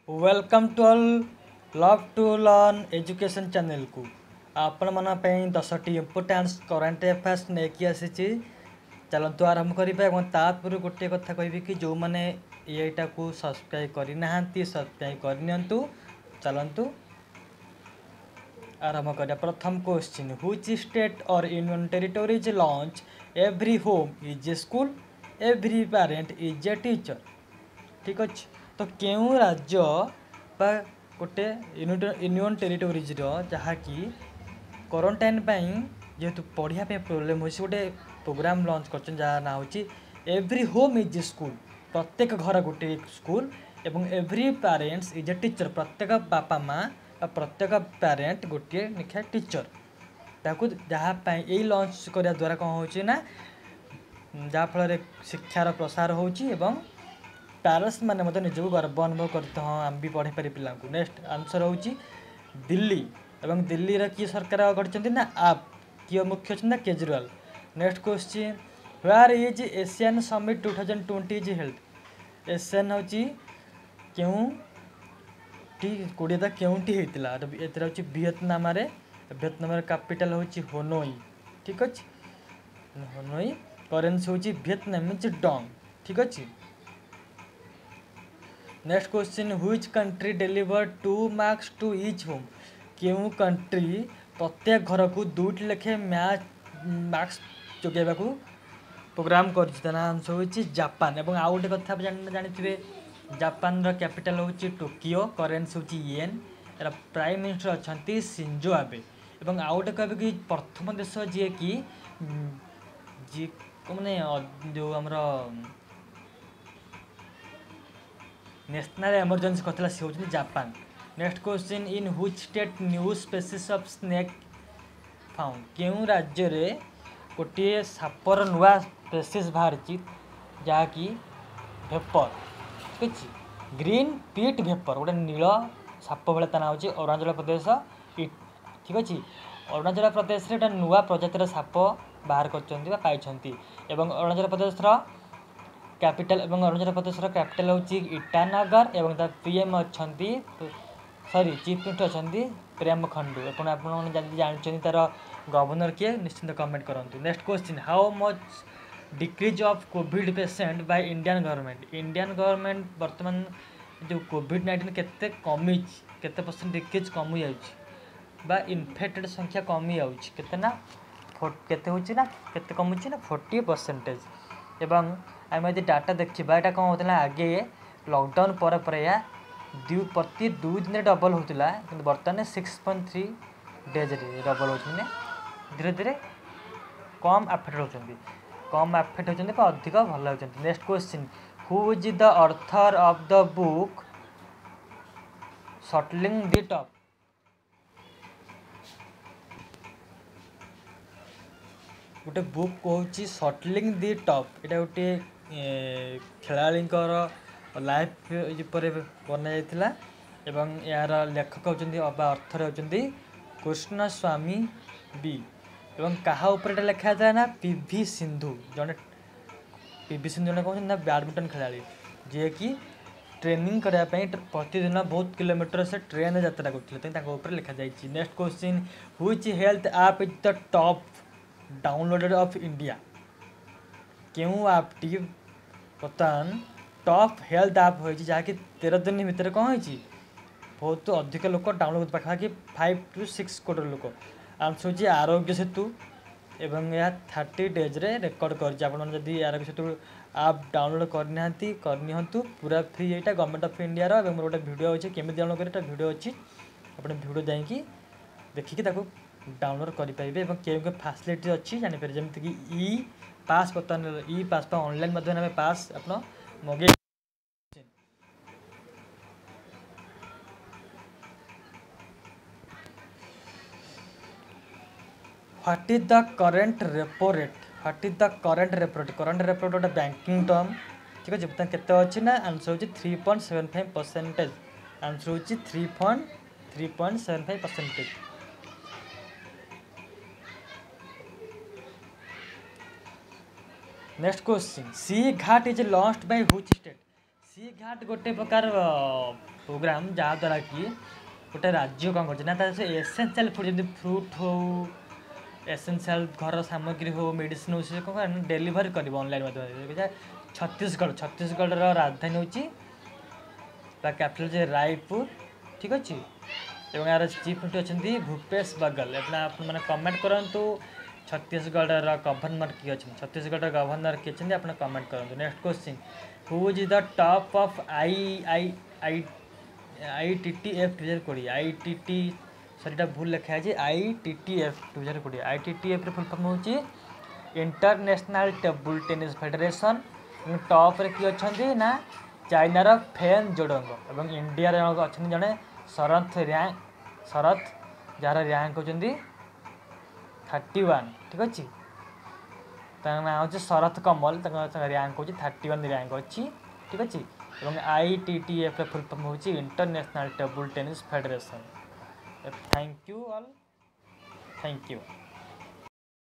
Welcome to all love to learn education channel को आपण मन 10टी इम्पोर्टान्स करेन्ट अफेयर्स नहीं आसी चलतु आरंभ करवा तापूर्व गोटे कथा कहि कि जो मैंने यहीटा को सब्सक्राइब करना सब्सक्राइब करनी चलतु आरंभ करिया। प्रथम क्वेश्चन व्हिच स्टेट और union territories launch every home is a school every parent is a teacher. ठीक अच्छे तो क्यों राज्य बा गोटे यूनियन टेरिटोरीज जहाँकि क्वारंटाइन जेहेतु पढ़ाई प्रोब्लेम हो गोटे प्रोग्राम लॉन्च कर ना हो every home is a school प्रत्येक घर गोटे स्कूल एवं every parents is a teacher प्रत्येक बापा माँ प्रत्येक पेरेंट गोटे निखा टीचर ताकू जहाँ यही लॉन्च करने द्वारा कौन हो जहाँफल शिक्षार प्रसार होची एवं पेरेंट्स मैंने मतलब निजक गर्व अनुभव करते हाँ आम भी पढ़े पारे पिला। नेक्स्ट आंसर हो दिल्ली एवं दिल्ली किए सरकार गढ़ ना आप किए मुख्य अच्छा Kejriwal. Next question where is Asian summit 2020 is held Asian हूँ क्यों कोड़ीटा क्योंटी होता ए वियतनाम वियतनाम कैपिटल हूँ होनोई। ठीक अच्छे होनोई करेन्सी हूँ वियतनाम मीन्स डोंग। ठीक अच्छे next question which country deliver 2 marks to each home क्यों कंट्री प्रत्येक घर को 2टी लेखे मार्क्स जोगेबा प्रोग्राम कर आंसर हो जापान। एवं आउ गोटे कथा जानी जापान कैपिटल हूँ टोकियो करेन्सी हूँ येन यार प्राइम मिनिस्टर अच्छा सिंजो आबे। एवं आउ गोटे कह कि प्रथम देश जी कि जी मैंने जो आमर नेशनल इमरजेंसी कहला सी हूँ Japan. Next question in which state new species of snake found क्यों राज्य रे गोटे सापर नुआ स्पेसीज बाहरी जहाँकि भेपर। ठीक अच्छे ग्रीन पीट भेपर गोटे नील साप भाई ता ना हो अरुणाचल प्रदेश। ठीक अच्छे अरुणाचल प्रदेश रे नुआ प्रजातिर साप बाहर कर अरुणाचल प्रदेश कैपिटल एवं अरुणाचल प्रदेश कैपिटल हूँ ईटानगर एवं पीएम अच्छा सॉरी चीफ मिनिस्टर अच्छा प्रेम खंडू एवं आप जानते तार गवर्नर किए निश्चिंत कमेंट करूँ। Next question how much decrease of covid patient by Indian government बर्तमान जो कोविड-19 केते कमी केते परसेंट डिक्रीज कमी जा इनफेक्टेड संख्या कमी जाना केते होची ना केते कमुची ना 40%। एवं आम यदि डाटा देखा यहाँ कौन होता आगे लॉकडाउन पर प्रति 2 दिन डबल होता कि बर्तमान 6.3 डेज डबल हो धीरे धीरे कम आफेक्ट होती कम आफेक्ट होती अधिक भल होती। Next question who is the author of the book shuttling the top गोटे बुक कहूँ शटलिंग द टॉप यहाँ गोटे खेलाड़ींकर लाइफ पर बना जाता एवं यार लेखक होती अर्थर होती कृष्ण स्वामी बी एवं क्या उपर लिखा था ना पीवी सिंधु जड़े पीवी सिंधु जड़े कौन ना बैडमिंटन खेलाड़ी जी कि ट्रेनिंग करने प्रतिदिन बहुत किलोमीटर से ट्रेन यात्रा करते लिखा जाए। Next question which health app is the top downloaded of India क्यों आपटी बर्तमान टॉप हेल्थ ऐप हो जहाँकि 13 दिन भितर कौन हो बहुत अधिक लोक डाउनलोड पाखापाखि 5 to 6 करोड़ लोक। आंसर हो आरोग्य सेतु एवं यह 30 डेज रे रेकर्ड करी आरोग्य सेतु आप डाउनलोड करनी पूरा फ्री यहाँ गवर्नमेंट ऑफ इंडिया मोर गोटे वीडियो अच्छे केमी डाउनलोड कर वीडियो अच्छी अपने वीडियो जाकि देखिए डाउनलोड करेंगे क्यों फैसिलिटी अच्छी जापर जमीक ई पास बर्तमान ई पास ऑनलाइन माध्यम पास आप मगे। What is the current repo rate what is the current repo rate गोटे बैंकिंग टर्म। ठीक अच्छे बर्तमान केते अच्छी ना आंसर हो 3.75%। आंसर हो 3.75%। Next question sea ghat is lost by which state sea ghat गोटे प्रकार प्रोग्राम जहाँद्वारा कि गोटे राज्य कौन कर एसेंशियल फुड जमी फ्रूट हो एसेंशियल घर सामग्री हो मेडिसिन हो सी कौन डेलीवर कर ऑनलाइन माध्यम छत्तीसगढ़ राजधानी हूँ कैपिटल रायपुर ठीक अच्छे और यार चीफ मिनिस्टर अच्छा भूपेश बघेल मैंने कमेंट करूँ छत्तीसगढ़ गवर्नर किए अच्छे छत्तीसगढ़ गवर्नर किए अच्छे आप कमेंट करूँ। Next question who is the top of ITTF 2020 ITT sorry भूल लिखा है ITTF 2020 ITTF फुल फॉर्म होची international table tennis federation top रे किए अच्छा ना चाइनार फेन जोडोंग और इंडिया अच्छा जड़े शरत जार रैंक होती 31 ठीक अच्छे ना हूँ शरत कमल रैंक हो 31 रैंक अच्छी ठीक अच्छे और ITTF फुल फॉर्म होची international table tennis federation. Thank you all thank you.